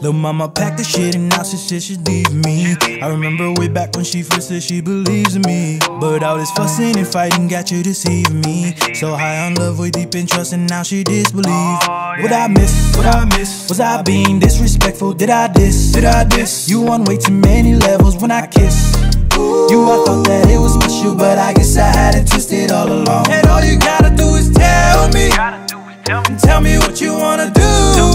Lil' mama packed the shit and now she said she'd leave me. I remember way back when she first said she believes in me, but all this fussing and fighting got you deceiving me. So high on love, way deep in trust, and now she disbelieve. What I miss? What I miss? Was I being disrespectful? Did I diss? Did I diss? You on way too many levels when I kiss. You, I thought that it was special, but I guess I had it twisted all along. And all you gotta do is tell me, tell me what you wanna do.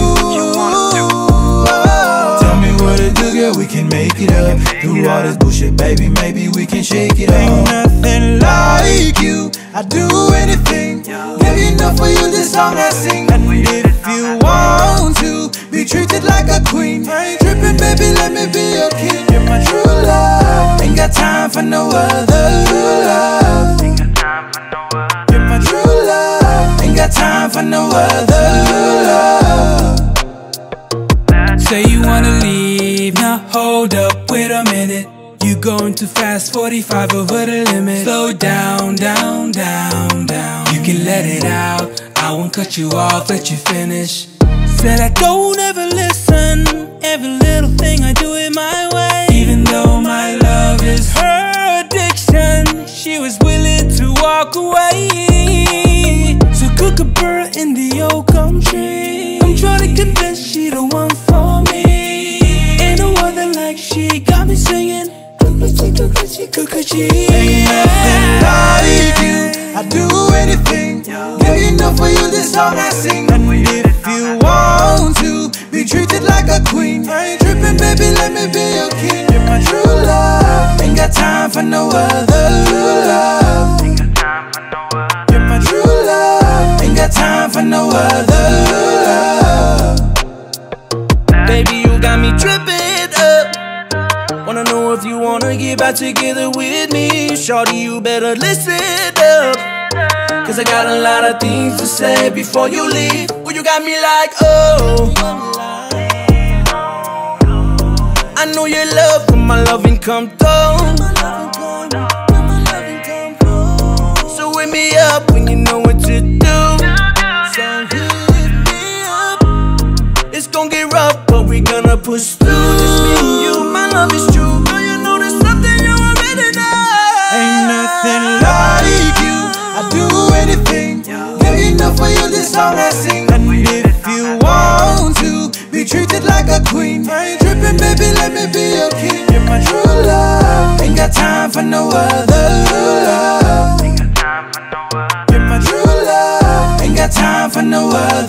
Tell me what to do, girl, we can make it up. Through all this bullshit, baby, maybe we can shake it up. Ain't nothing like you, I'd do anything. Give enough for you, this song I sing. And if you want to be treated like a queen, I ain't tripping, baby, let me be your king. You're my true love, ain't got time for no other. True love, ain't got time for no other. You're my true love, ain't got time for no other. True love. Say you wanna leave, now hold up, wait a minute. You going too fast, 45 over the limit. Slow down, down, down, down. You can let it out, I won't cut you off, let you finish. Said I don't ever listen, every little thing I do it my way. Even though my love is her addiction, she was willing to walk away. So cook a bird in the old country. I'm trying to convince she the one for me. Ain't no other like she, got me singing. Ain't nothing like you, I'd do anything. Give enough for you, this song I sing. And if you want to be treated like a queen, I ain't tripping, baby, let me be your king. You're my true love, ain't got time for no other. True love, ain't got time for no other. You're my true love, ain't got time for no other. True love. Baby, you got me tripping up. Wanna know if you wanna get back together with me. Shorty, you better listen up, cause I got a lot of things to say before you leave. Well, you got me like, oh, I know your love for my loving come through. So wake me up when you know what to do. So hit me up. It's gon' get rough, but we gonna push through. Just me and you, my love is true. Girl, you know there's something you already know. Ain't nothing like you, I'd do anything. Give enough for you, this song I sing. And if you want to be treated like a queen, I ain't tripping, baby, let me be your king. You're my true love, ain't got time for no other. True love, ain't got time for no other. You're my true love, ain't got time for no other.